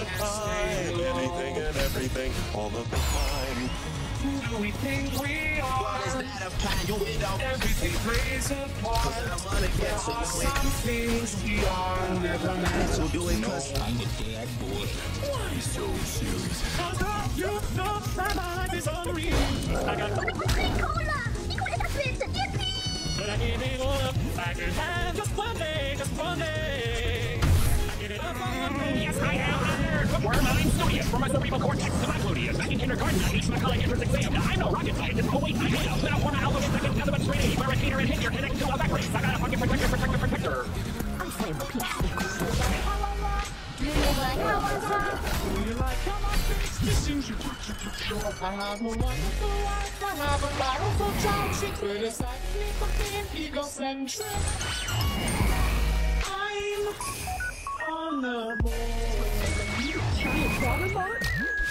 the time. Anything and everything, all of the time. Who do we think we are? What is that of kind? You without Everything plays a part. There are some things we are never meant to do it. I'm the bad boy. Why so serious? You know my life is unreal. I got Cola! Nicole está frente, yippee! but I give it all up. I can have just one day, just one day. I give it up on one day. Yes, I am a nerd. Bookworm, I'm studious for my cerebral cortex to my gluteus. Back in kindergarten, I aced my college entrance exam. Now, I'm no rocket scientist. Oh, wait, I made a little form of alpha second element straight. Where a heater and hinder connect to a backwards. I got a fucking protector. I'm saying the piece. Do you like how You like how my face misses you? I have a wonderful life. I have a powerful job. She criticizes me for being egocentric. I'm on the board. You thought about it?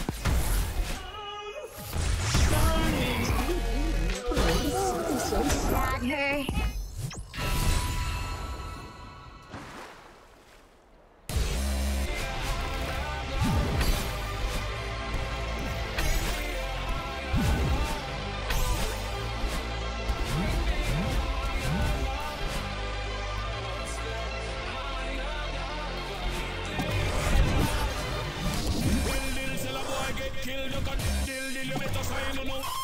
Got her. Kill the gun, kill the better sign, no.